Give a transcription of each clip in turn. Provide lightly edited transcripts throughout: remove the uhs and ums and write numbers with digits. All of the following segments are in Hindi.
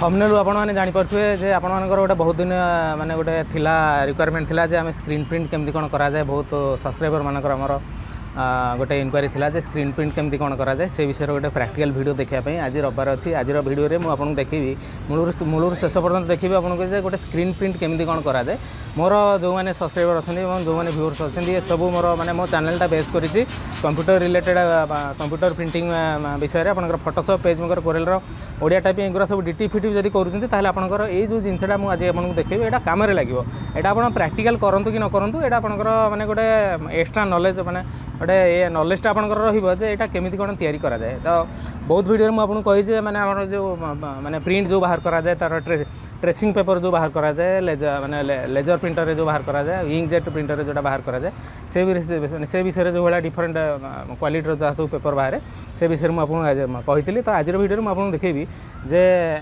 थंबनेल आपण मैंने जानीपे जे आपण गोटे बहुत दिन माने गोटे थिला रिक्वायरमेंट थिला जे आम स्क्रीन प्रिंट केमती कौन करा जाए बहुत सब्सक्राइबर मानकर आमर गोटे इनक्वारी थिला जे स्क्रीन प्रिंट केमती कौन करा जाए से विषय गोटे प्रैक्टिकल वीडियो देखापी आज रविवार अच्छी आज वीडियो में मुझे देखी मूलर शेष पर्यटन देखी आपको जे गोटे स्क्रीन प्रिंट केमती कौन करा जाए मोर जो मैंने सब्सक्राइबर अच्छा जो मैंने व्यूअर्स अच्छा ये सब मोर माने मो चैनलटा बेस कर कंप्यूटर रिलेटेड कंप्यूटर प्रिंटिंग विषय में Photoshop PageMaker Corel Odia typing एगुरा सब डिटी फिटी जब करें आपंकर ये जो जिनसा मुझे आपको देखी यहाँ कम लगे यहाँ आप प्रैक्टिकल करूँ कि न करूँ यहाँ आपंकर माने गोटे एक्स्ट्रा नॉलेज माने गोटे ये नॉलेजटा आपंकर रहा केमी कौन तैयारी करा जाए तो बहुत वीडियो में आपको कही माने आम जो माने प्रिंट जो बाहर करा जाए तार ट्रेसिंग पेपर जो बाहर करा जाए लेजर माने लेजर प्रिंटर जो बाहर करा जाए इंकजेट प्रिंटर जो बाहर करा जाए से विषय जो भाई डिफरेंट क्वालिटी जहाँ सब पेपर बाहर से विषय मुझे कही तो आज वीडियो में आपको देखेबी जे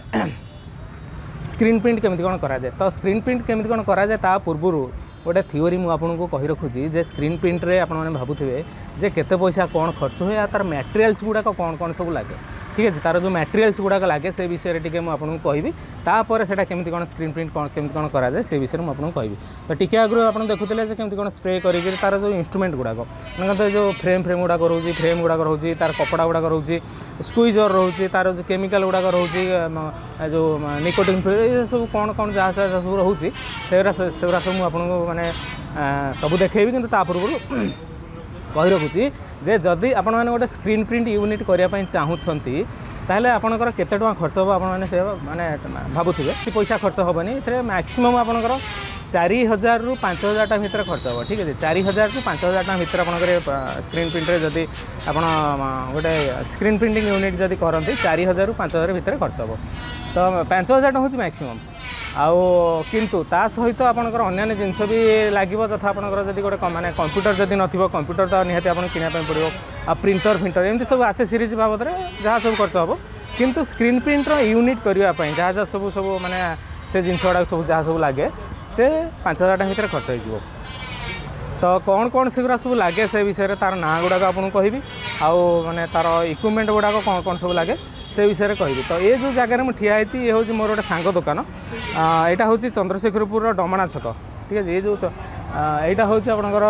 स्क्रीन प्रिंट केमती कौन करा जाए तो स्क्रीन प्रिंट केमती कौन करा जाए ता पूर्व गोटे थ्योरी मुझे कही रखुची जे स्क्रीन प्रिंट रे आपण मैंने भावुवे जे केते पैसा कौन खर्च हुए तार मटेरियल्स गुड़ाक कौन कौन सब लगे ठीक है तार जो मटेरियल्स गुड़ाक लगे से विषय टी मुझे कहबी तापर से केमती कौन स्क्रीन प्रिंट कौन केमती कौन करा जाए से विषय में आपको कहबी तो टी आगु आप देखुले केमती कौन स्प्रे करी तार जो इंस्ट्रूमेंट गुड़ाक मतलब जो फ्रेम गुड़ाक रोचे फ्रेम गुड़ाक रोचे तार कपड़ा गुड़ाक रोचे स्क्वीजर रोचे तार जो केमिकल गुड़ाक रोचे जो निकोटिन ये सब कौन कौन जहाँ सब रोचे से सब मुझे माने सब देखेबी कि पूर्व कही रखुची जे जदि आपण मैंने गोटे स्क्रीन प्रिंट यूनिट करने चाहूँगी ताहले आपणकर केते टका खर्च हो आपने से माने भावुवे पैसा खर्च हेनी ये मैक्सिमम आपणकर 4000 रु 5000 टा भितर खर्च हो ठीक है 4000 रु 5000 टा भितर आपणकर स्क्रीन प्रिंटर जदि आपण गोटे स्क्रीन प्रिंटिंग यूनिट जदि करती 4000 रु 5000 भितर खर्च हो तो 5000 हूँ मैक्सिमम आउ किंतु ता सहित आपणकर अन्य जिनस भी लगे तथा आपणकर जदि गोटे माने कंप्यूटर जदि नथिबो कंप्यूटर तो निहाती आपन किना पड़ो आ प्रिंटर फिंटर एमती सब आसे सीरीज बाबद जहाँ सब खर्च हम किंतु स्क्रीन प्रिंटर यूनिट करने जहाँ जहाँ सब सब माने से जिनस गुड़ा सब जहाँ सब लगे से 5000 टा भितर खर्च हो तो कौन कौन सेगुरा सब लगे से विषय तार ना गुड़ाक आपको कहबी आउ माने तार इक्विपमेंट गुड़ाक कौन कौन सब लगे से विषय कहबी तो ये जो जगह मुझे ठिया ये हूँ मोर गोटे सांग दुकान यहाँ हूँ चंद्रशेखरपुर डमणा छक ठीक है ये जो यहाँ हूँ आपणकर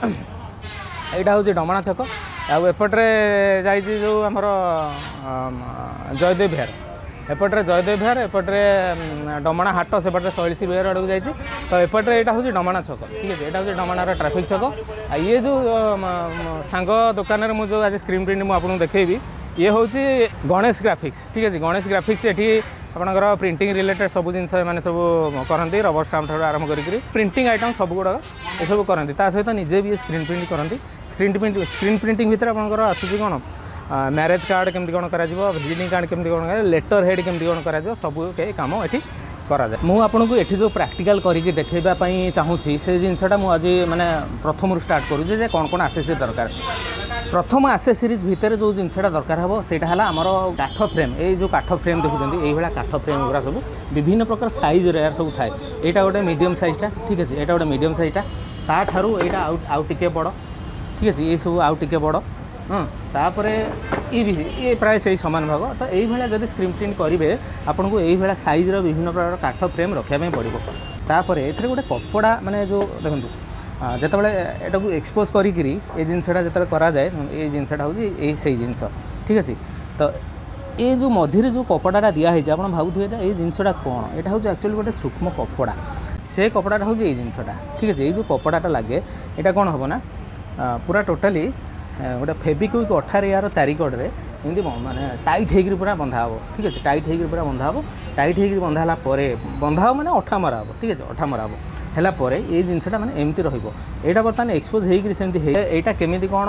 यहाँ हूँ डमणा छक आउपटे जा जो आमर जयदेव विहार एपटे जयदेव विहार एपटे डमणा हाट सेपटे शैलश्री विहार आड़क जाइए तो एपटे यहाँ हूँ डमणा छक ठीक है यहाँ हूँ डमणार ट्राफिक छक ये जो सांग दुकान में मुझे आज स्क्रीन प्रिंट मुझे देखेबी ये हूँ गणेश ग्राफिक्स ठीक है गणेश ग्राफिक्स ये आपंकर प्रिंटिंग रिलेटेड सब जिनस मैंने सब करती रबर स्टाम्प ठार आरंभ कर प्रिंटिंग आइटम सब गुड़ाक ये सब करती सहित निजे भी स्क्रीन प्रिंट करती स्क्रीन प्रिंटिंग भितर आपंकर आसूँ कौन मैरेज कार्ड केमती कौन कर विजिटिंग कार्ड केमती कौन कर लेटर हेड केमती कौन कर सब कम ये करा जाए मुझे आपको ये जो प्रैक्टिकल करके देखापी चाहूँगी से जिनसा मुझे माने प्रथम स्टार्ट करुचे कौन कौन आसेसरी दरकार प्रथम आसेसरीज भितर जो जिनसा दरकार हे सेटा है आमर काठ फ्रेम ये जो काठ फ्रेम देखुं ये काठ फ्रेम गुरा सब विभिन्न प्रकार साइज यार सब थाए यहाँ गोटे मीडियम साइजटा ठीक है यहाँ गोटे मीडियम साइजटा ताठू यहाँ आउ टिके बड़ ठीक है ये सब आउ टिके बड़ हाँ तापर ये प्राय से सामान भाग तो ये जब स्क्रीन प्रिंट करेंगे आपन को यही साइज्र विभिन्न प्रकार काठ फ्रेम रखापी पड़ो तापर ये गोटे कपड़ा माने जो देखो जिते यहाँ को एक्सपोज करी ये जिनसा जो करा जाए ये जिनसा हूँ ये से जिनस ठीक अच्छे तो ये जो मझे जो कपड़ा दिखाई आप भावुए ये जिनसा कौन यहाँ हूँ एक्चुअली गोटे सूक्ष्म कपड़ा से कपड़ा हूँ ये जिनसा ठीक है ये जो कपड़ा लगे यहाँ कौन हम ना पूरा टोटाली गोटे फेविक्विक अठार यार चारिकड़े एमती माने टाइट होकर पूरा बंधा हे ठीक है टाइट होकर पूरा बंधा हे टाइट होकर बंधा बंधा माने अठा मरा हे ठीक है अठा मरा है परे ये जिनसा माने एमती रहा बर्तमान एक्सपोज होमती यहाँ केमी कौन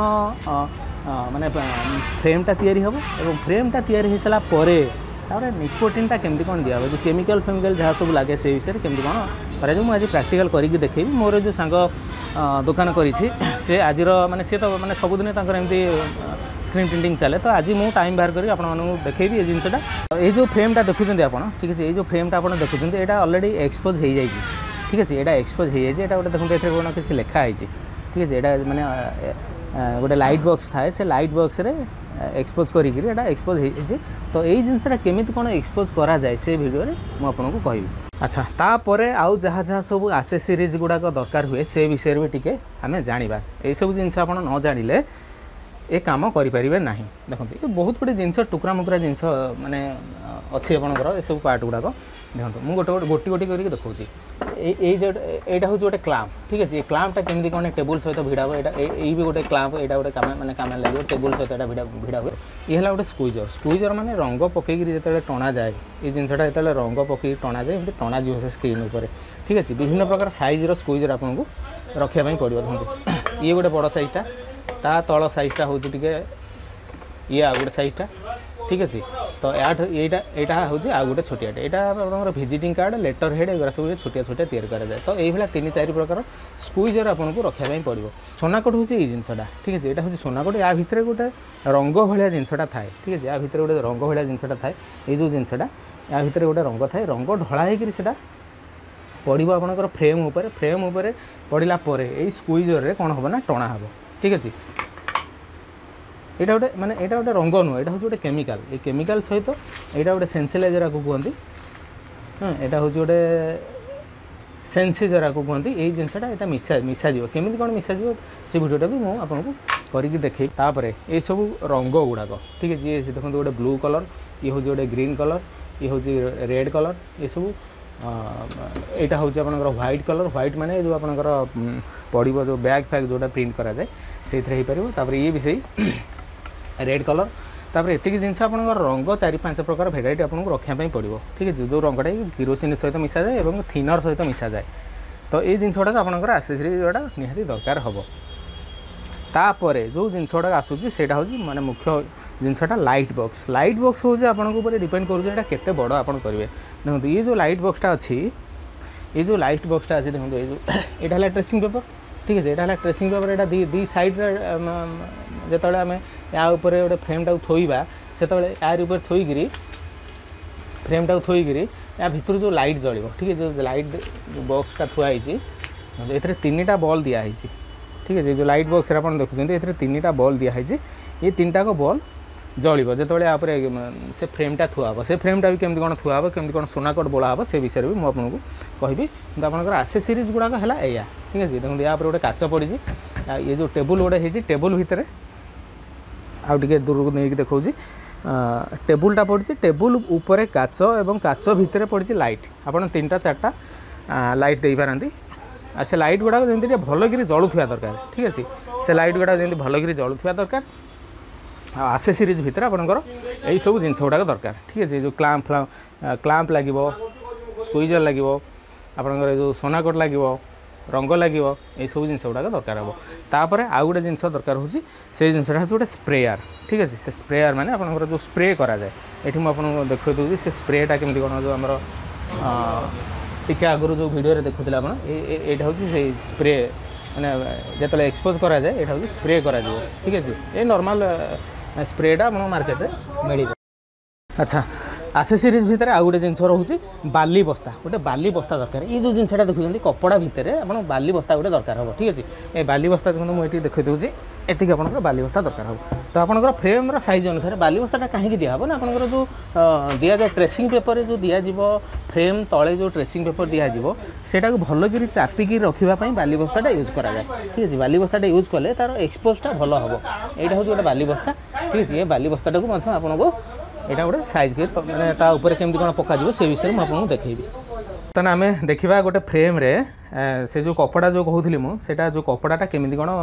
माने फ्रेमटा तैयारी हम और फ्रेमटा तैयारी हो सारापर तापर निकोटिनटा केमती कौन दिया जो केमिकल फेमिकल जहाँ सब लगे से विषय केमती कौन कर मुझे प्रैक्टिकल करके देखेबी मोर जो सांग दुकान करी से आज माने सी तो माने सबुदिन एमती स्क्रीन प्रिंटिंग चले तो आज मुझे टाइम बाहर करी आपको देखेबी ये जिनसा ये जो फ्रेमटा देखुं आप ठीक है ये जो फ्रेमटा आप देखुं यहाँ अलरेडी एक्सपोज हो जाए ठीक है यहाँ एक्सपोज हो जाए गोटे देखते कौन किसी लिखाई ठीक है यहाँ माने गोटे लाइट बॉक्स थाए से लाइट बॉक्स रे एक्सपोज करिक एक्सपोज हो तो यही जिनसा केमी कौन एक्सपोज करा जाए से वीडियो मुझे आपको कहबी। अच्छा तापर आउ जहाँ जहाँ सब एक्सेसरीज गुड़ाक दरकार हुए से विषय भी टी आम जाना यही सब जिनस आप न जानिले ए काम करें ना। देखो ये बहुत गुटे जिनस टुकरा मुकरा जिनस माने अच्छी आपंकर सब पार्ट गुड़ाक देखो मुझे गोटे गोटे गोटी करके देखा यहाँ हूँ गोटे क्लाम्प ठीक है। क्लाम्पटा केमती कौन टेबुल सहित भिड़ा हुए ये भी गोटे क्लाम्प यहाँ गोटे मैंने काम लगे टेबुल सहित भिड़ा हुए। ये है गोटे स्क्विजर स्क्विजर माने रंग पकईक जो टणा जाए ये जिनसा जो रंग पकईक टणा जाए एमती टणा जी से स्क्रीन उपर ठीक है। विभिन्न प्रकार साइज्र स्क्विजर आपको रखापी पड़ो। देखो ये गोटे बड़ साइजटा ता तल साइजटा हूँ टे ये आ गोटे साइजटा ठीक अच्छे। तो यहाँ हूँ आ गोटे छोटियाटे यहाँ विजिटिंग कार्ड लेटर हेड एगुरा सब छोटिया छोटिया तैयारी कराए। तो यही 3-4 प्रकार स्क्विजर आपको रखापी पड़ो। सोनाकोट हूँ ये जिनसा ठीक है। यहाँ हूँ सोनाकोट या भितर गोटे रंग भाया जिनसा थाए ठीक है। या भितर गोटे रंग भाया जिनसा थाए ये जो जिनसा या भितर गोटे रंग थाए रंग ढला होकर पड़ो आपंकर फ्रेम उपर पड़ला यही स्क्विजर कौन हम ना टणा हम ठीक अच्छे। यहाँ गोटे माने यहाँ गोटे रंग नुह यहाँ हूँ गोटे केमिकाल ये केमिकाल सहित यहाँ गोटे सेंसिलाइजर आपको कहते हाँ यहाँ हूँ गोटे सेंसिजर आपको कहते यही जिनसा यहाँ मिसा केमी कौन मिसा से भिडियोटा भी मुझे आपको करके देखे। तापर ये सब रंग गुड़ाक ठीक है। ये देखो गोटे ब्लू कलर ये हूँ गोटे ग्रीन कलर ये हूँ रेड कलर ये सब यहाँ हूँ आपंकर व्हाइट कलर व्हाइट माने जो आपंकर पड़ो जो बैग फैग जोटा प्रिंट करा जाए से ये भी सही रेड कलर। तापर एतिक जिनस आप रंग 4-5 प्रकार भेराइटी आपको रखापी पड़ो ठीक है। जो रंगटा किरोसिन सहित मिसा जाए और थिनर सहित मिसा जाए तो ये जिनस गुड़ाक आपंकर एक्सेसरीज गुड़ा निहाती दरकार हम। तापर जो जिनस गुड़ाक आसूसी से माने मुख्य जिनसा लाइट बॉक्स हूँ आपको डिपेंड करूँ केते बड़ आप करेंगे। देखो ये जो लाइट बॉक्सटा अच्छी ये जो लाइट बॉक्सटा अच्छी देखो ये जो यहाँ ट्रेसिंग पेपर ठीक है। यहाँ ट्रेसिंग पेपर यहाँ दी साइड्रे जो आम या गोटे फ्रेमटा थोड़ा से यार ऊपर थोकरी फ्रेमटा थोकरी या भितर जो लाइट जल ठीक है। जो लाइट बॉक्सटा थुआई ये 3टा बॉल दिखाई ठीक है। जो लाइट बॉक्स आप देखुं ये 3टा बॉल दिखाई ये 3टाक बॉल जलिब जो यहाँ से फ्रेमटा थुआब से फ्रेमटा भी केमती कौन थुआब केमती कौन सोनाकोट बोला हम से विषय भी मुझे आपको कहबी। तो आपंकर एक्सेसरीज गुड़ाक है या ठीक है। देखो यहाँ गोटे काच पड़ी ये जो टेबुल गोटे है टेबुल भितर आउ टे दूर को नहीं देखा टेबुलटा पड़ी टेबुल उपर काच और काच भितर पड़ी लाइट आप 3-4टा लाइट दे पारती से लाइट गुड़ाक जमी भलकर जलुवा दरकार ठीक अच्छे। से लाइट गुड़ाक जमी भलकर जलुवा दरकार एक्सेसरीज भितर आपंकर यही सब जिनस गुड़ाक दरकार ठीक है। जो क्लाम्प लगे स्क्विजर लगे आपंकर जो सोनाकोट लगे रंग लगे यही सब जिनस गुड़ाक दरकार हम। तापर आउ गोटे जिनस दरकार हो जिनसा हूँ गोटे स्प्रेयर ठीक है। से स्प्रेयर माने आपंकर जो स्प्रे करा जाए ये मुझे देखा दूसरी से स्प्रेटा केमती कौन जो आम टिके आगुरी जो वीडियो देखुले आप यहाँ हूँ से स्प्रे मैंने जो एक्सपोज करा जाए यहाँ हूँ स्प्रे करा ठीक है। ये नॉर्मल स्प्रेटा आप मार्केट में मिल। अच्छा एक्सेसरीज भितर आउ गोटे जिनस रोचे बाली बस्ता गोटे बाली बस्ता दरकार ये जो जिनसा देखुं कपड़ा भितर आप बाली बस्ता गोटे दरकार हम ठीक अच्छे। ये बाली बस्ता देखो मुझे देखा दूसरी एतिक आप बाली बस्ता दरकार हम। तो आपंकर फ्रेम साइज अनुसार बाली बस्ता कहीं दिहब ना आपंकर जो दि जाए ट्रेसिंग पेपर जो दिज्व फ्रेम तले जो ट्रेसिंग पेपर दिज्व सेटा भलकर चापिकी रखापी बाली बस्ताटा यूज कराए ठीक है। बाली बस्ताटा यूज कले तार एक्सपोजटा भल हम यहाँ हूँ गोटे बाली बस्ता ठीक है। ये बाली बस्ताटा को आपको यहाँ गोटे साइज कर मैंने तापर केमती कौन पकाଯିବ से विषय मुझे आपको देखी। तो आम देखा गोटे फ्रेम रे से जो कपड़ा जो कहूली मुझे जो कपड़ाटा केमती कौन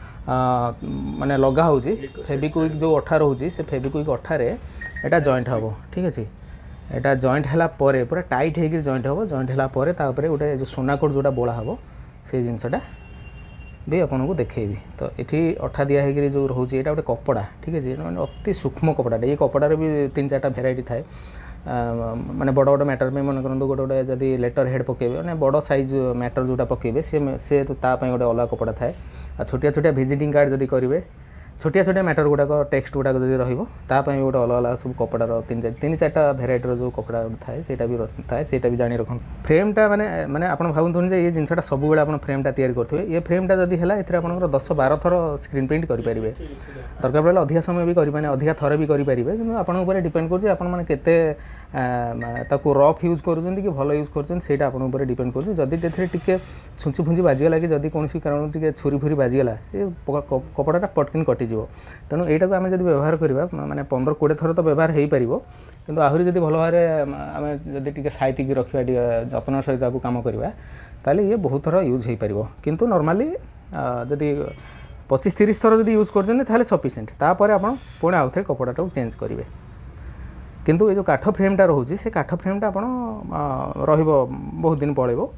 माने लगा हो फेविक्विक जो अठा रोचे से फेविक्विक अठारे यहाँ जॉइंट हम ठीक अच्छे। यहाँ जॉइंट है पूरा टाइट होकर जॉइंट हम जॉइंट है गोटे जो सोनाकोट जोटा बोला हम से जिनसटा भी आपको देखेबी। तो ये अठा दिया है जो रोचे यहाँ गोटे कपड़ा ठीक है। मैंने अति सूक्ष्म कपड़ाटा ये कपड़ार भी 3-4टा भेराइटी थाए माने बड़ बड़ मैटर में मन करूँ गोटे गोटे जब लेटर हेड पकेबे मैंने बड़ साइज मैटर जोटा पकेबे से गोटे अलग कपड़ा थाए। छोटिया छोटिया विजिटिंग कार्ड जब करेंगे छोटिया छोटिया मैटर गुड़ाक टेक्स्ट गुड़ाक जब रही गोटे अलग अलग सब कपड़ार 3-4टा भेराइटर जो कपड़ा थाए से थाए से भी जानी रख फ्रेमटा माने माने आप भावुन ये जिनसा सब आप फ्रेमटा तैयारी करेंगे ये फ्रेमटा जब है ये आप 10-12 थर स्क्रीन प्रिंट करेंगे दरकार पड़े अधिक समय भी करेंगे अधिक थर भी करेंगे कि आपंपर डिपेंड करते रफ यूज कर कि भल यूज कर आप डिपेंड कर जदि टे छुंची फुंची बाजीगला कि जदि कौन कारण टे छुरी फुरी बाजीगला ये कपड़ा पटकिन कटिज तेणु यहाँ आम जब व्यवहार करवा माने 15-20 थर तो व्यवहार हो पार कि आहरी जब भल भाव आम जब साइतिक रखा जत्न सहित आपको कम करवा ताले ये बहुत थर यूज हो पार किंतु नॉर्मली जदि 25-30 थर जब यूज कर सफिशिएंट तापर आप पुणी आउ थे कपड़ा चेंज करेंगे किंतु ये जो काठ फ्रेमटा रोचे से काठ फ्रेमटा आप बहुत दिन पड़ेब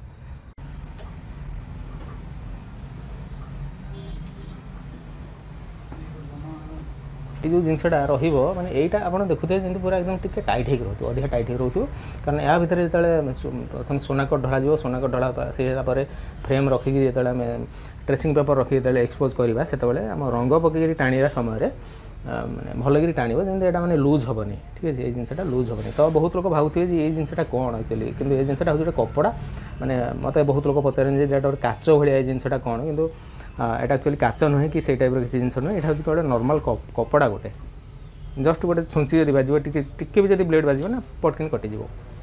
ये जो जिनसा माने यहीटा आप देखुए जमी पूरा एकदम टिके टाइट हो रोक अधिक टाइट हो रोक कारण या भितर जो प्रथम सोनाकट ढला सोनाकट ढला से फ्रेम रखिकी जो ड्रेसिंग पेपर रखिक जो एक्सपोज करवा से आम रंग पकई टाणा समय माने भलकर टाण जमी यहाँ मैंने लुज हेनी ठीक है ये जिनसा लुज हेनी तो बहुत लोग भावुए ये जिनसा कौन एक्चुअली कि ये जिनसा हूँ कपड़ा माने मत बहुत लोग पचारे गोटे काच भाया जिनसा कौन कितु यहाँ एक्चुअली काच नुहे कि से टाइप किसी जिन नुहे यहाँ हूँ गोटे नॉर्मल कपड़ा गोटे जस्ट गोटे छुंची जब बाजो टिके भी जब ब्लेड बाजो ना पटकिन कटिज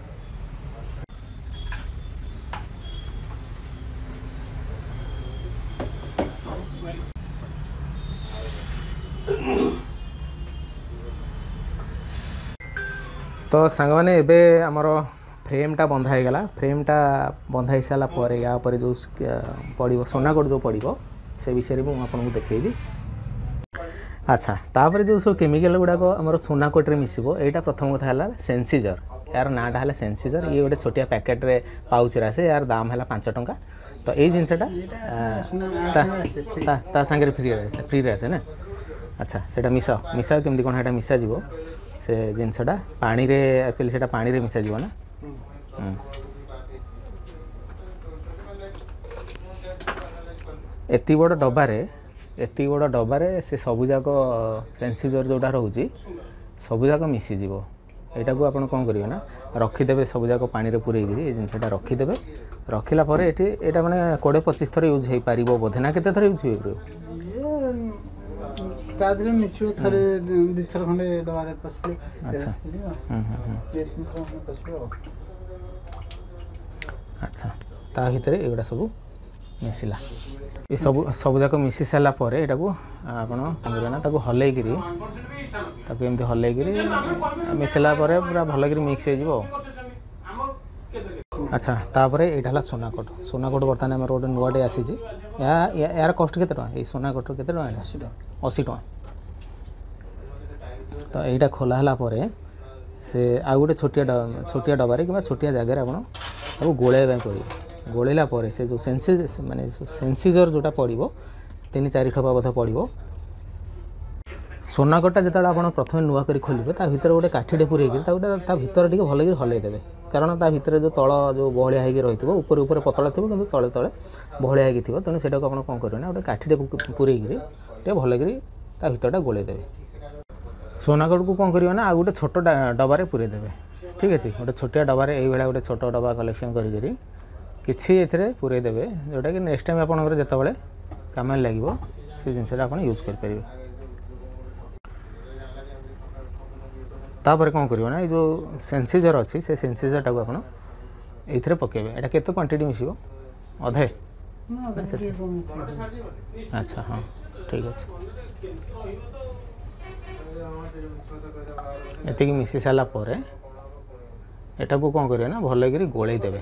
तो सांग मैंने एबे आमर फ्रेमटा बंधा हो गला फ्रेमटा बंधा हो सारापर या जो पड़ो सोनाकट जो पड़ो से विषय में आपको देखी अच्छा तापर जो सब केमिकल गुड़ाक आम सोनाकट मिसब यहाँ प्रथम कथा है सेंसीजर यार नाटा है सेंसीजर ये गोटे छोटिया पैकेट्रे पाउच आसे यार दाम है 5 टंका तो ये जिनसा सांगे फ्री आसे ना अच्छा से मिसा मिसा केमती कौन है मिसा जीवो से जिनसा पानी रे एक्चुअली से पानी रे मिसा जीव ना एति बड़ डबारे से सबुजाक सेंसीजर जोटा रोचे सबुजाक मिसीज यहाँ को आप कौन करेंगे ना रखीदे सबुजाक पानी रे पूरेगी ये जिनसा रखीदे रखिला ये मैंने 20-25 थर यूज हो पार बोधे ना केते थर यूज हो अच्छा ता भितर एगुड़ा सब मिसला ये सब जाक मिसी सारा पर यहाँ को आप हल्लैकरी एमती हल्लैकरी मिसला पूरा भलकर मिक्स हो अच्छा तापर यहाँ सोनाकट बर्तमान आम गोटे नुआटे आसी यार कस्ट के ये सोनाकट के 80 टଙ୍କା तो यहाँ खोला से आ गोटे छोटिया डबारे कि छोटिया जगार आपको गोलैया पड़े गोलैला से जो माने सेंसीजर जोटा पड़ो 3-4 ठोपा बोध पड़ो सोनाकटा जो आप प्रथम नुआ कर खोलेंगे भर गोटे काठीटे पूरे भर टे भल हल्लैदेवे कारण भर जो तल जो बहलिया होगी रही ऊपर ऊपर पतला थी कि तले तले बहलिया होगी थी तेणु से कौन करेंगे ना गोटे काठीटे पूरे भलकर भरटा गोलैदेवे सोनाकट को कौन करेंगे ना आ गोटे छोट डबारे पूरे देवे ठीक अच्छे गोटे छोटिया डबारे ये गोटे छोट डबा कलेक्शन करी किसी ए पूरे देवे जोटा कि नेक्स्ट टाइम आपंकर जिते कम लगे से जिनसा आप यूज करेंगे तापर कौन करेंगे ना जो सेंसीजर अच्छी से सेंसीजर टाक आप पकेबे यहाँ केते क्वांटिटी मिसिबो अधे अच्छा हाँ ठीक अच्छे ये मिसी सारापर यहाँ को कौन करेंगे ना भल गोलई देवे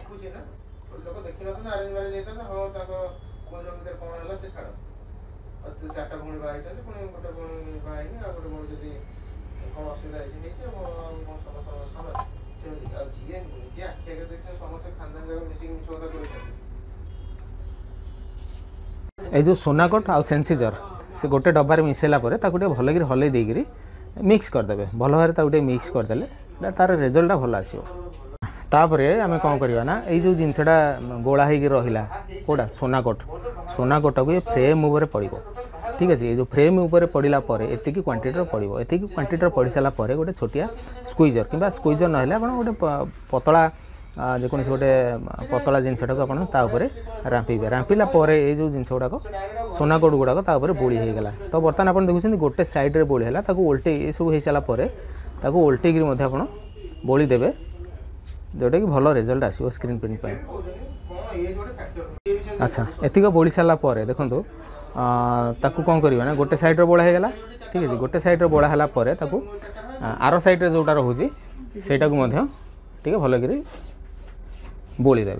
ये जो सोनाकट आ सेंसीजर से गोटे डबार मिसेला भल हल्लै देकर मिक्स करदे भल भाव मिक्स करदे तार रिजल्ट भल आसो तापर आम कौन करवा ना ये जो जिनसा गोला हो रहा कौटा सोनाकट को ये फ्रेम उपर पड़ो ठीक है। ये जो फ्रेम ऊपर पड़ा एति क्वांटिटर पड़ो एति क्वांटिटर पड़ सारापर गोटे छोटिया स्क्विजर कि स्क्विजर ना आप गोटे पतला जेकोसी गोटे पतला जिनसटा को आपरे रांपे रांपिला ये जो जिनस गुड़ाक सोना कोड गुड़ाक तापर बोली होगा। तो बर्तमान आप देखुं गोटे साइड्रे बोली है उल्टे ये सब हो सारापर उल्टेक आप बोली देवे जोटा कि भल रिजल्ट आसो स्क्रीन प्रिंट पर। अच्छा एतिक बोली सारापर देखो ताकू कौन करवा ना गोटे साइड्रे बोड़ा होगा। ठीक है गोटे साइड्रे बोड़ा है आर साइड्रे जोटा रोचे सहीटा को भलक बोली देवे।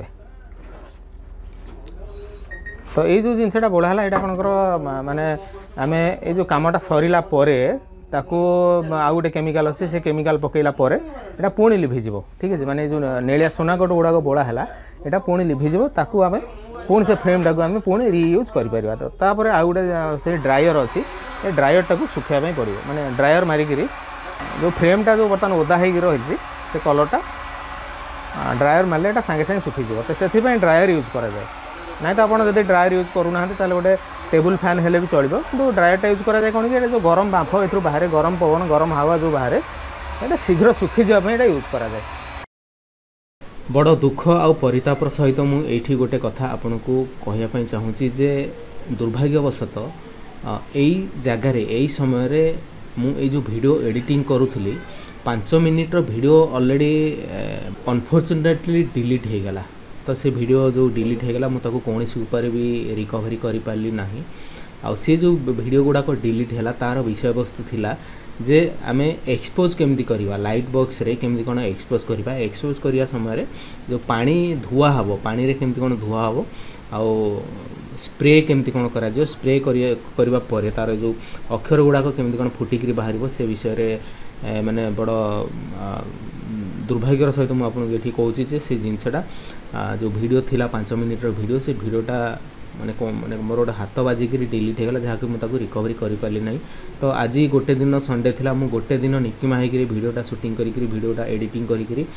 तो ये जो जिनसटा बोड़ा है यहाँ आपंकर माने आम ये जो कमटा सरला ताकू आउ गोटे केमिकाल अच्छे से केमिकाल पकईला यहाँ पुणी लिभिज। ठीक है माने जो नेलिया सोना कोट गुड़ाक बोड़ा है यहाँ पुणी लिभिज ताकू आम पुणी से फ्रेम टाक आम पुणी रियूज कर तापर आउ गोटे से ड्रायर अच्छी ये ड्रायर टाक सुखाई पड़ो माने ड्रायर मारिक जो फ्रेमटा जो बर्तमान ओदा हो रही से कलरटा ड्रायर मारे यहाँ सागे सागे सुखीज। तो से ड्रायर यूज कराए ना तो आपड़ जब ड्रायर यूज करूना गोटे टेबुल फैन हेले भी चलो कि ड्रायरटा यूज कराए कौन कि जो गरम बांफ ए बाहर गरम पवन गरम हावा जो बाहर ये शीघ्र सुखी जाए यूज कराए। बड़ दुख आ परितापर सहित मुझे गोटे कथा आपन को कहवाई चाहूँगी जे दुर्भाग्यवशत यही जगार यही समय मुझे जो वीडियो एडिटिंग करूली 5 मिनिट्र वीडियो ऑलरेडी अनफॉर्चुनेटली डिलीट हो गला। तो से वीडियो जो डिलीट हो गला मुझे कौन उपर भी रिकवरी कर पारि ना। आ सी जो वीडियो गुड़ाक डिलीट है तार विषय वस्तु थिला जे आम एक्सपोज केमती करवा लाइट बॉक्स रे केमती कौन एक्सपोज करवा एक्सपोज करवा समय जो पानी धुआ हम पानी रे केमती कौन धुआ हम आउ स्प्रे केमती कौन करा जो स्प्रे करवा परे तार जो अक्षर गुड़ाक केमती कौन फुटिक बाहर से विषय माने बड़ दुर्भाग्यर सहित मुझे ये कहूँ से जिनसटा जो वीडियो थिला 5 मिनिट्र वीडियो से वीडियोटा माने मोर गोटे हाथ बाजिक डिलीट होगा जहाँकि मुझे रिकवरी कर पारि ना। तो आज गोटे दिन संडे थिला मु गोटे दिन निकिमा होकर वीडियोटा शूटिंग करी वीडियोटा एडिटिंग करी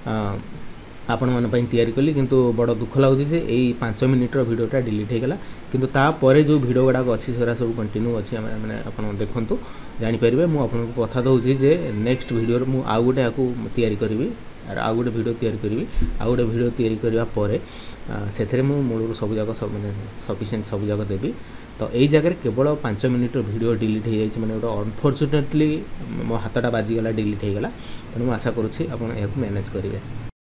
आपण मन तैयारी कली किंतु बड़ दुख लगुच यही 5 मिनिट्र वीडियोटा डिलीट होगा। किंतु तापर जो वीडियो गुड़ाक अच्छी से सब कंटिन्यू अच्छी मैंने आप देखूँ जानीपर मुझे कथा दूसरी जे नेक्स्ट वीडियो मु आउ गोटे या करी आउ गोटे वीडियो तैयारी करी आउ गोटे वीडियो तैयारी करने से मूल सब जाक मैंने सफिशिएंट सब जाक देवी। तो यही जगह केवल 5 मिनिट्र वीडियो डिलीट हो जाए मैंने गोटे अनफॉर्चुनेटली मो हाथटा बाजिगला डिलीट होगा। तेणु मुझे आशा करुँच आप मैनेज करेंगे।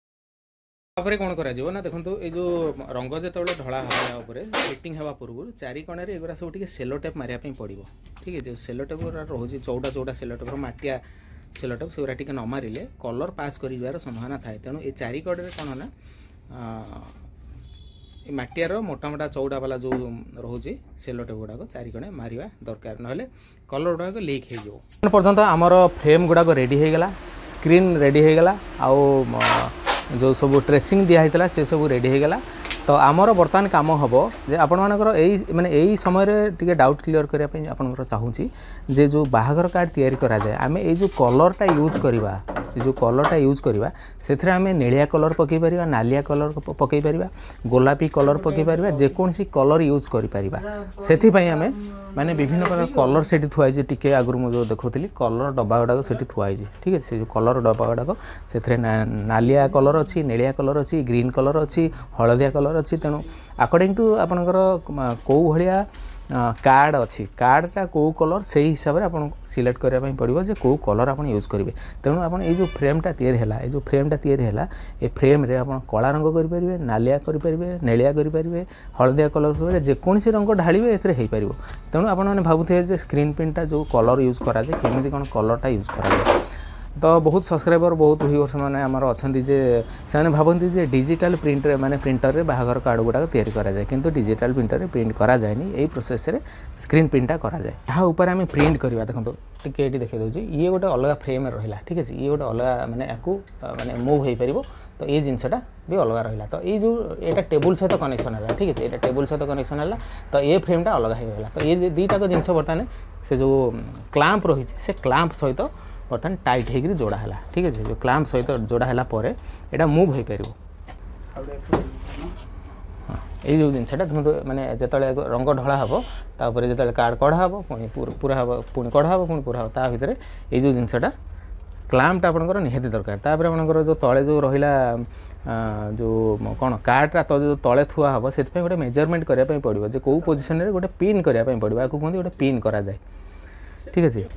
कौन करा ना देखो ये जो रंग जो ढला हाँ फिटिंग हवा पूर्व चारिकोण एगुरा सब सेलो टेप मारे पड़ो। ठीक है जो सेलो टेप रोचे चौड़ा चौड़ा सेलो टेप मटिया सेलो टेप से टे न मारे कलर पास कर संभावना थाए। तेणु ये चारिकड़े कौन ना मटियार मोटा मोटा चौड़ा वाला जो रोचे सेलो टेप गुड़ाक चारिकोणे मारिया दरकार ना कलर गुड़ाक लीक हो पर्यंत आमर फ्रेम गुड़ाक रेडी होगला स्क्रीन रेडी होगला आउ जो सब ट्रेसिंग दिखाई से सब रेडी होगला। तो आमर बर्तमान काम हम जे आपण मानकर यही माने यही समय टे डाउट क्लियर करने आपंकर चाहूँगी जे जो बाहागर कार्ड तैयारी करा जाए आम ये जो कलरटा यूज करवा जो कलरटा यूज करवा से आम नीलिया कलर पकई पार नालिया कलर पकई पार गोलापी कलर पकई पार जेकोसी कलर यूज करें आम माने विभिन्न प्रकार कलर से थुआई टी आगुरी मुझे देखुली कलर डब्बा गुड़ाक से थुआई। ठीक है से जो कलर डब्बा गुड़ाक से नालिया कलर अच्छी नीलिया कलर अच्छी ग्रीन कलर अच्छी हलदिया कलर अच्छी। तेणु अकॉर्डिंग टू आपनकर कौ भाया कार्ड अच्छी कार्डटा कौ कलर से हिसाब से आप सिलेक्ट करने पड़ो जे कौ कलर आप यूज करेंगे। तेणु आप ये जो फ्रेमटा तैयारी है ये जो फ्रेमटा तैयारी है ये फ्रेम रे आप कला रंग करेंगे नालिया करेंगे नेलिया करेंगे हलदिया कलर करेंगे जेकोसी रंग ढालिए ए पार। तेणु आपने भावुए स्क्रीन प्रिंटा जो कलर यूज कराए केमी कौन कलरटा यूज कराए। तो बहुत सब्सक्राइबर बहुत व्यूअर्स मैंने आमर अच्छा से भावती जे डिजिटल प्रिंट माने प्रिंटर रे बाहागर कार्ड गुड़ाक तैयारी करा जाए किंतु डिजिटल प्रिंटर रे प्रिंट करा जाए यही प्रोसेस रे स्क्रीन प्रिंटा करा जाए यहाँ ऊपर आम प्रिंट करवा देखो टे देखा दूसरी ये गोटे अलग फ्रेम रहा। ठीक है ये गोटे अलग माने माने मूव हो पार। तो ये जिनसटा भी अलग रहा। तो ये जो यहाँ टेबुल सहित कनेक्शन है। ठीक है ये टेबुल सहित कनेक्शन है तो ये फ्रेमटा अलग हो गला। तो ये दुईटाक जिनस बर्तमान से जो क्लांप रही से क्लांप सहित बर्तमान टाइट होकर जोड़ा है। ठीक है जो क्लांप सहित जोड़ा है यहाँ मूव हो पार। ये जो जिनसा देखो मैंने जिते रंग ढला हम तापर जो कार्ड कढ़ा हम पुणी पूरा हम पुणी कढ़ा हम पुणी पूरा हम ता भितर ये जो जिनसा क्लैम्पटा आपंकर निहाती दरकार तापर आपंकर जो तले जो रहा जो कौन कार्डटा तो जो तले थुआ हम से गोटे मेजरमेंट करने पड़ो जो कौ पोजिशन में गोटे पिन करने पड़ो या कहते गोटे पिन करा जाए ठीक अच्छे।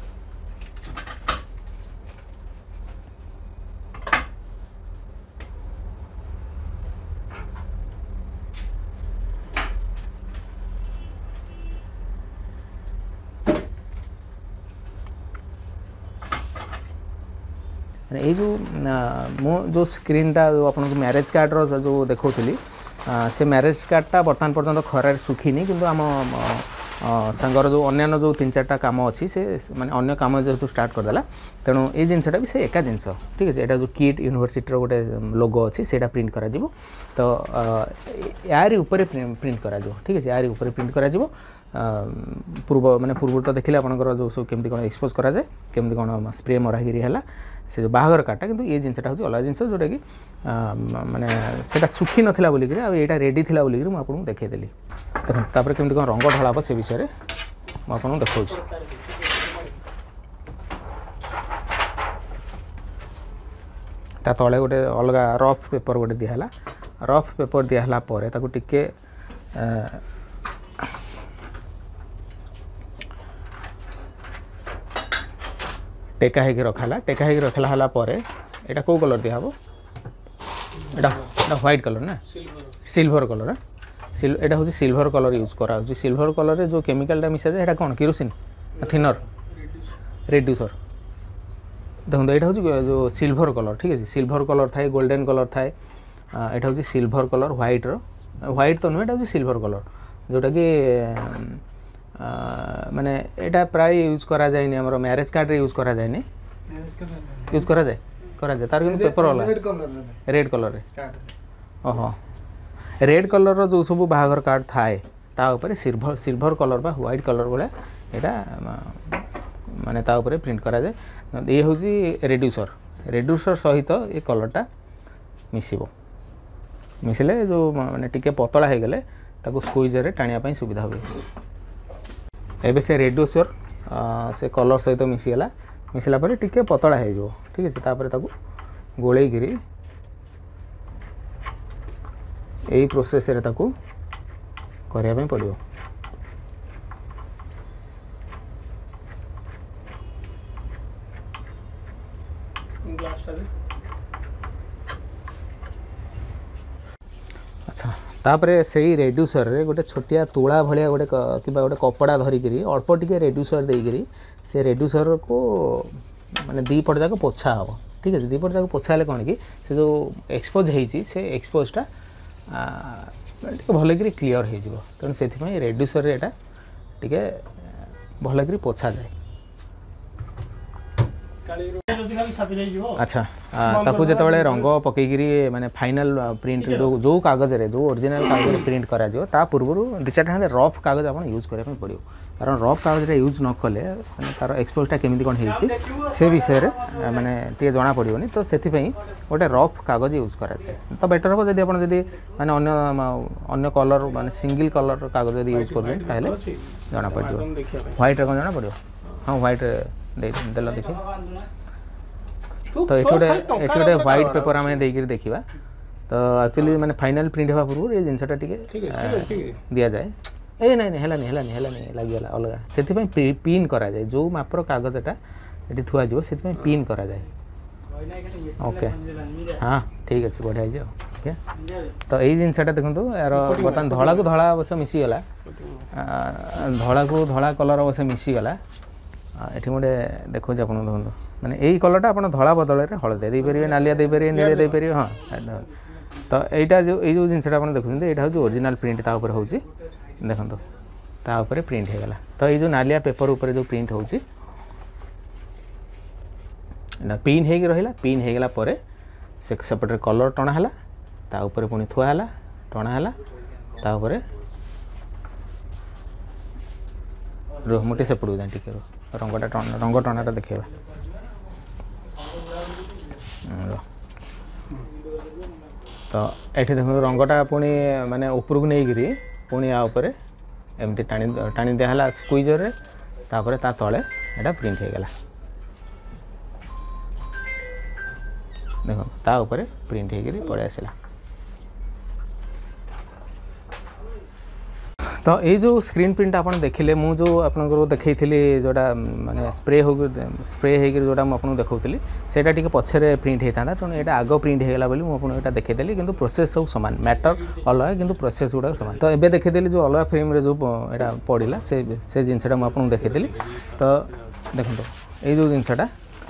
ये जो स्क्रीनटा जो आपको मैरेज कार्ड जो देखी से मैरेज कार्डटा बर्तमान पर्यटन खरार सुखीनी किंतु आम सांगर जो अन्य जो 3-4टा काम अच्छी से माने अन्य काम जेहेतु स्टार्ट करदेला तेणु ये जिनसा भी से एका जिनस ठीक है। यहाँ जो किट यूनिवर्सिटी गोटे लोगो अच्छी से प्रिंट करा तो यारी ऊपर प्रिंट करा ठीक है यारी ऊपर प्रिंट करा पूर्व माने पूर्व तो देखिले आपनकर जो सब केमती कोन एक्सपोज करा जाए केमती कोन स्प्रे मरागिरी है से जो बाहागर कार्डटा किंतु ये जिनसा हूँ अलग जिनस जोटा कि माने सेटा सुखी नथिला बोलिक आटा रेडी थिला बोलिक मु आपको देखैदेली देखो तापर केमती कोन रंग ढला हम से विषय मु आपको देखौ ता तले गोटे अलग रफ पेपर गोटे दिहला रफ पेपर दिहला पर ताको टिके टेका है रखाला टेका है रखला पर यहाँ कौ कलर दिया हम यहाँ व्हाइट कलर ना सिल्वर कलर यहाँ हूँ सिल्वर कलर यूज करा सिल्वर कलर जो केमिकलटा मिसा जाए कौन किरोसिन थिनर रेड्यूसर देखो यहाँ हूँ जो सिल्वर कलर ठीक है सिल्वर कलर थाए गोल्डन कलर थाए यहाँ हूँ सिल्वर कलर व्हाइट तो नुहे यहाँ हूँ सिल्वर कलर जोटा कि माने एटा प्राय यूज करा जाए हमर मैरेज कार्ड रे यूज करा जाए यूज करा जाए तार कि पेपर वाला रेड कलर रे ओहो रेड कलर जो सब बाहागर कार्ड थाए ता ऊपर सिल्वर कलर बा व्हाइट कलर वाला एटा माने ता ऊपर प्रिंट करा जाए ये हूँ रेड्यूसर सहित ये कलरटा मिसिबो मिसिले जो माने टिके पतला हो गले ताको स्क्वीजर रे टाणिया पई सुविधा हुए एबे से रेड्यूसर से कलर सहित मिसीगला मिसला पर टिके पतला हो ठीक है तापर ताको गोले गिरी यही प्रोसेस रे ताको करिया पई पड़ियो। अच्छा तापरे से रेड्यूसर रे गोटे छोटिया तुला भाया गोटे गोटे कपड़ा धरिकी अल्प टिके रेड्यूसर देकरी से रेड्यूसर को माने दी पट जाक पोछा हम ठीक है दी पट जाक पोछा हेले कौन कि से जो एक्सपोज होती से एक्सपोजटा भलकि क्लीयर हो तेणु से रेड्यूसर रे एटा टिके भलकि पोछा जाए। अच्छा ताकू जिते रंग पकईकरी माने फाइनल प्रिंट जो कागज रे जो ओरिजिनल कागज प्रिंट करा दियो ता पूर्व 2-4 खंडे रफ कागज आप यूज करने पड़ो कारण रफ कागज यूज न कले माने तार एक्सपोजटा केमिति कोन हेछि से विषय रे माने टिके जना पड़ियोनी तो सेथि पई गोटे रफ कागज यूज करा जाय तो बेटर हो जदि आपण जदि माने अन्य कलर माने सिंगल कलर कागज जदि यूज करबे ताहले जना पड़ियो व्हाइट रे कोन जना पड़ियो हां व्हाइट देला देखिए तो ये गोटे व्हाइट पेपर आम देखा तो एक्चुअली माने फाइनल प्रिंट होगा पूर्व ये जिनसा टी दि जाए ए नहीं है लगे अलग से पिन करा जाए जो मापर कागजटा ये थुआ से पिन करा जाए ओके हाँ ठीक अच्छे बढ़िया ओके तो यही जिनसा देखो यार बर्तमान धड़ा को धड़ा अवश्य मिसीगला धड़ा को धड़ा कलर अवश्य मिसीगला ये गोटे देखो आप देखो मैंने यही कलरटा आप धड़ा बदल में हलदिया देपारे नालिया देपारे नीलिया देपारे हाँ तो यहाँ जो ये जिनसा आप देखते यहाँ हूँ ओरिजिनल प्रिंट तापर हो देखो तापर प्रिंट होगला तो ये जो नालिया पेपर उपर जो प्रिंट हो पिन हो रहा पिन होगला सेपटे कलर टणाला तापर पुणी थुआला टणाला तापर मुटे सेपटू जाए टिके रंग टणाटा देखा तो ये देखो रंगटा पुणी माने उपरକୁ ନେଇକିରି पुणी या ऊपर एमती टाणी दिहला स्क्विजर रे तापर ता तले एटा प्रिंट हो गला देखो ता ऊपर प्रिंट होकर पड़े आसला। तो ये जो स्क्रीन प्रिंट आप देखिले मु जो आपको देखी जोटा माने स्प्रे होकर जोटा मुझे देखी सेटा टी पछरे प्रिंट होता तेणु यहाँ आग प्रिंट होगा बोली मुझे देखीदेली कि प्रोसेस सब सामान मैटर अलग किंतु प्रोसेस गुड़ा सामान। तो ये देखीदेली जो अलग फ्रेम रे जो यहाँ पड़ा से जिनसा मुझे देखीदेली। तो देखो ये जो जिनसा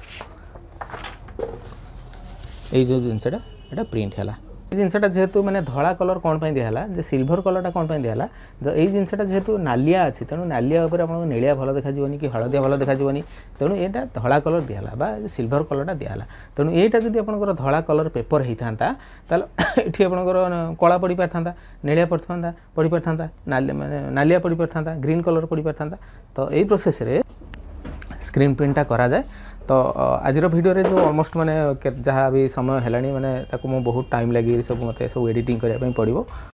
ये जो जिनसा यहाँ प्रिंट है जिनसा जेहेतु माने धला कलर कौन पे दिहला जे सिल्वर कलरटा कौन पे दिहला तो ये जिनसा जेहेतु नालिया अच्छी तेणु नालिया उपर आपको नीलिया भल देखा कि हलदिया भल देखा तेणु यहाँ धला कलर दिहला बा सिल्वर कलरटा दिहला तेणु यहाँ जब आप धला कलर पेपर होता ये आपंकर कला पड़ पार नीलिया पड़ पार नालिया पड़ पार ग्रीन कलर पड़ पार। तो यही प्रोसेस रे स्क्रीन प्रिंटा करा जाए। तो आज वीडियो रे जो ऑलमोस्ट माने जहाँ भी समय है माने ताको बहुत टाइम लगी सब मत सब एडिटिंग करने पड़ो।